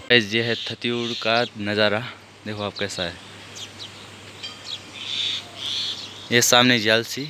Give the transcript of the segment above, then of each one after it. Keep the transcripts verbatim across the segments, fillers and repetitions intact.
Guys ये है थत्यूड़ का नज़ारा, देखो आप कैसा है। ये सामने जालसी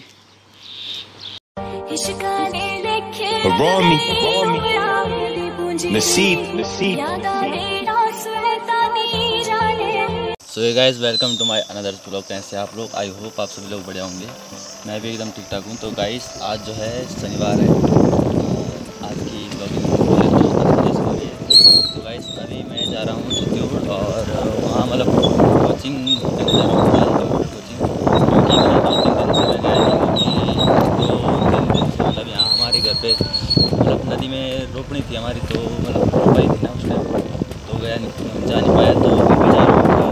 सो ये guys welcome to my another vlog. कैसे आप लोग? आई होप आप सभी लोग बढ़िया होंगे। मैं भी एकदम ठीक ठाक हूँ। तो गाइस आज जो है शनिवार है, आज की व्लॉगिंग हो रही है। तो गाइस अभी मैं जा रहा हूँ छत्तीसगढ़ और वहाँ मतलब कोचिंग करने जा रहा हूँ, कोचिंग क्योंकि मतलब दो तीन दिन से मैं गया था, क्योंकि दो तीन दिन से मतलब यहाँ हमारे घर पे मतलब नदी में रोपनी थी हमारी, तो मतलब रोपाई थी ना उस टाइम, तो गया नहीं जा नहीं पाया। तो अभी जा रहा हूँ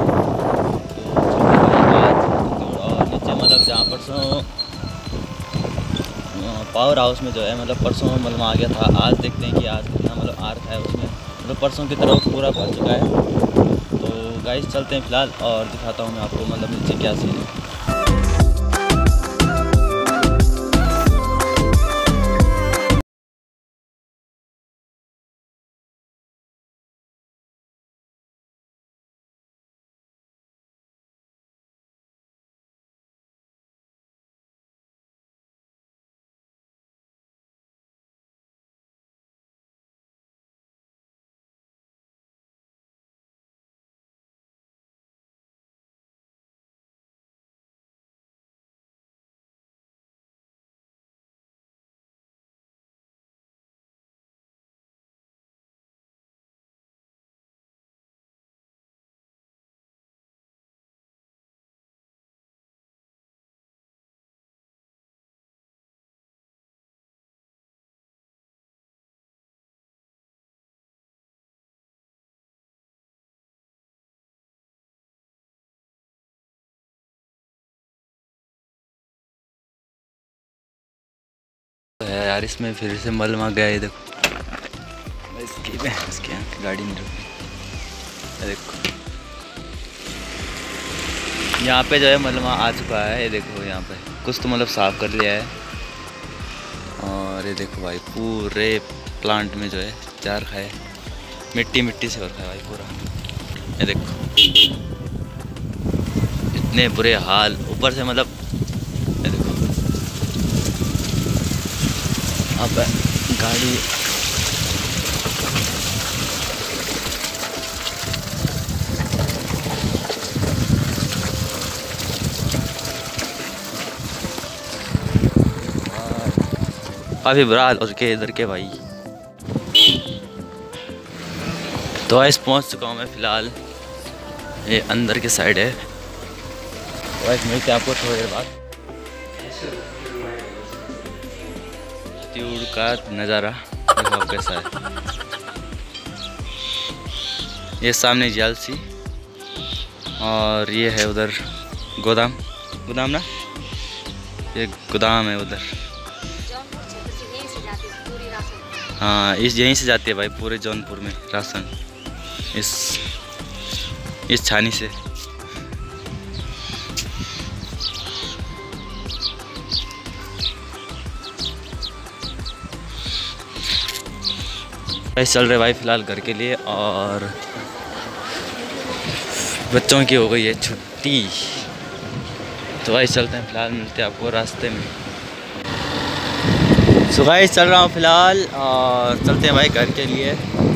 और नीचे मतलब जहाँ परसों पावर हाउस में जो है मतलब परसों मतलब आ गया था। आज देखते हैं कि आज कितना मतलब आर्क है उसमें, मतलब परसों की तरफ पूरा भर चुका है। तो गाइस चलते हैं फिलहाल और दिखाता हूँ मैं आपको मतलब नीचे क्या सीन है। है यार, इसमें फिर से मलमा गया। ये देखो इसकी इसके यहाँ गाड़ी में रुकी, देखो यहाँ पे जो है मलमा आ चुका है। ये देखो यहाँ पे कुछ तो मतलब साफ़ कर लिया है। और ये देखो भाई पूरे प्लांट में जो है चार खाए, मिट्टी मिट्टी से और खाए भाई पूरा। ये देखो इतने बुरे हाल ऊपर से मतलब। ये देखो अब गाड़ी काफ़ी बुरा हाल हो चुके इधर के भाई। तो ऐसे पहुंच चुका हूँ मैं फ़िलहाल, ये अंदर की साइड है। तो ऐसे मिलते हैं आपको थोड़ी देर बाद। छत्तीसगढ़ का नज़ारा देखो आप कैसा है। ये सामने जालसी और ये है उधर गोदाम, गोदाम ना, ये गोदाम है उधर। हाँ इस यहीं से जाती है भाई पूरे जौनपुर में राशन, इस इस छानी से। ऐसे चल रहे भाई फ़िलहाल घर के लिए, और बच्चों की हो गई है छुट्टी। तो भाई चलते हैं फ़िलहाल, मिलते हैं आपको रास्ते में। सो गाइस चल रहा हूँ फ़िलहाल और चलते हैं भाई घर के लिए।